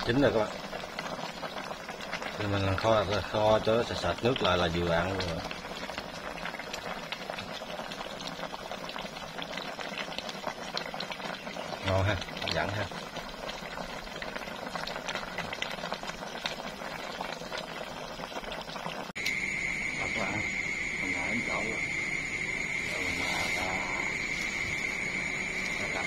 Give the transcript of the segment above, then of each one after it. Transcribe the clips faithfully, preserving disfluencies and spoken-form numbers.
Chín rồi các bạn. Thì mình kho kho cho nó sạch sạch nước lại là vừa ăn luôn rồi. Ngon ha, hấp dẫn ha. Các bạn, mình đã đến chỗ rồi. Rồi mình ta ta cầm.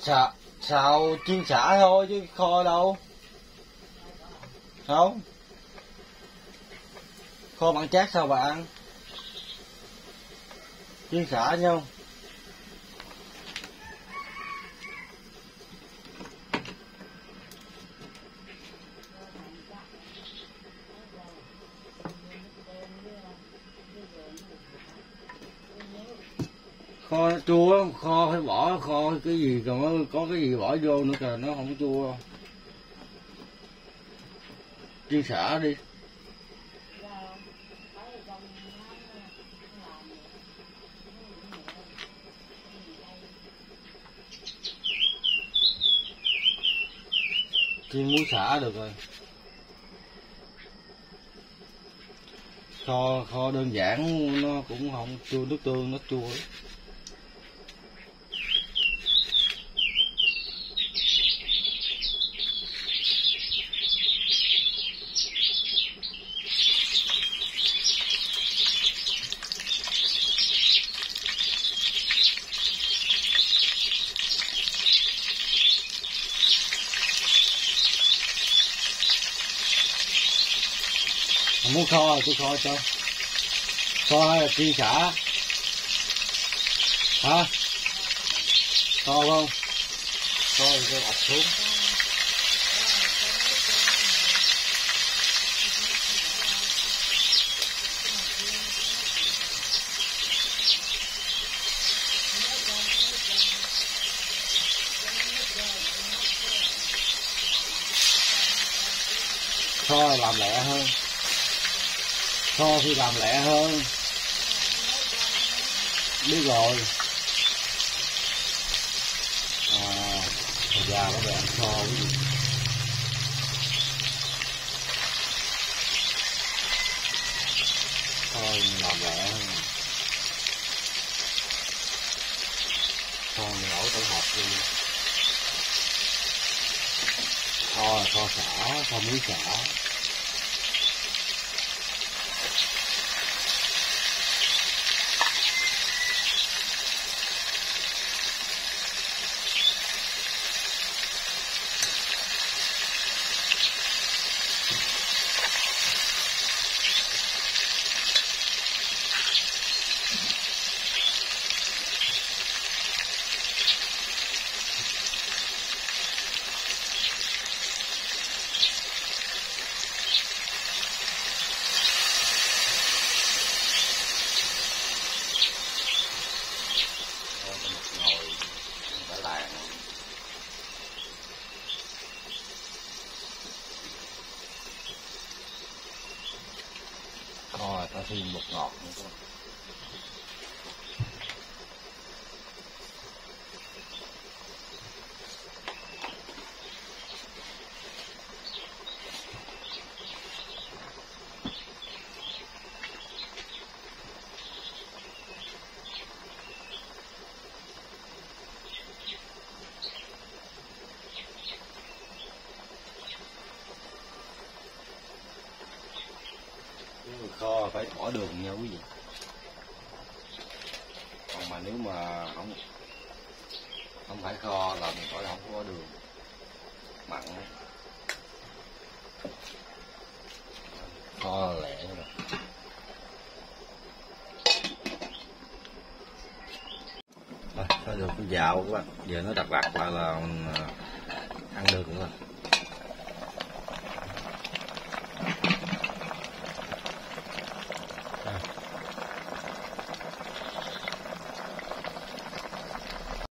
xào xào chiên xả thôi chứ kho đâu. Không, kho mặn chát sao bà ăn, chiên xả nhau. Kho nó chua lắm, kho phải bỏ kho cái gì còn có cái gì bỏ vô nữa kìa, nó không chua đâu. Chiên xả đi. Chiên muối xả được rồi. Kho kho đơn giản nó cũng không chua, nước tương nó chua lắm. Không muốn kho thì tôi kho cho. Kho hay là chiên xả? Hả? Kho không? Kho thì tôi ập xuống. Kho làm lẹ hơn. Kho thì làm lẹ hơn. Biết rồi. À, thời gian nó để ăn kho cái gì. Thôi làm lẹ hơn. Kho nhỏ tổng hợp đi. Kho là kho xả, kho muối xả. Kho ta thêm bột ngọt nữa thôi. Kho phải bỏ đường nha quý vị. Còn mà nếu mà không không phải kho là mình gọi là không có đường mặn. Kho lẹ rồi. Rồi, nó được dạo các bạn. Giờ nó đặt đặt lại là mình ăn được nữa.